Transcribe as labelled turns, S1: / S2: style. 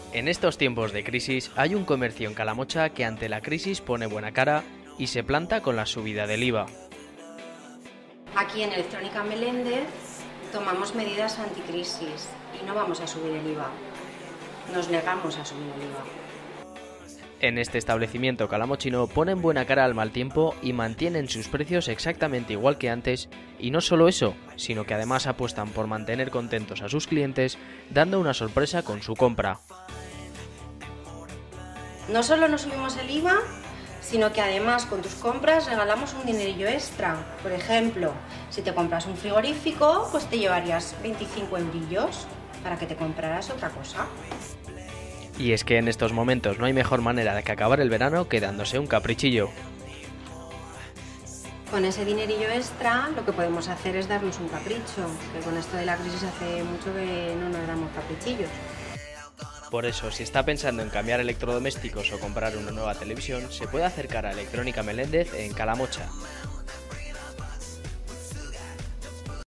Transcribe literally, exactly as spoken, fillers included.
S1: En estos tiempos de crisis hay un comercio en Calamocha que ante la crisis pone buena cara y se planta con la subida del I V A.
S2: Aquí en Electrónica Meléndez tomamos medidas anticrisis y no vamos a subir el I V A. Nos negamos a subir el I V A.
S1: En este establecimiento calamochino ponen buena cara al mal tiempo y mantienen sus precios exactamente igual que antes, y no solo eso, sino que además apuestan por mantener contentos a sus clientes, dando una sorpresa con su compra.
S2: No solo no subimos el I V A, sino que además con tus compras regalamos un dinerillo extra. Por ejemplo, si te compras un frigorífico, pues te llevarías veinticinco eurillos para que te compraras otra cosa.
S1: Y es que en estos momentos no hay mejor manera de que acabar el verano que dándose un caprichillo.
S2: Con ese dinerillo extra lo que podemos hacer es darnos un capricho, que con esto de la crisis hace mucho que no nos damos caprichillos.
S1: Por eso, si está pensando en cambiar electrodomésticos o comprar una nueva televisión, se puede acercar a Electrónica Meléndez en Calamocha.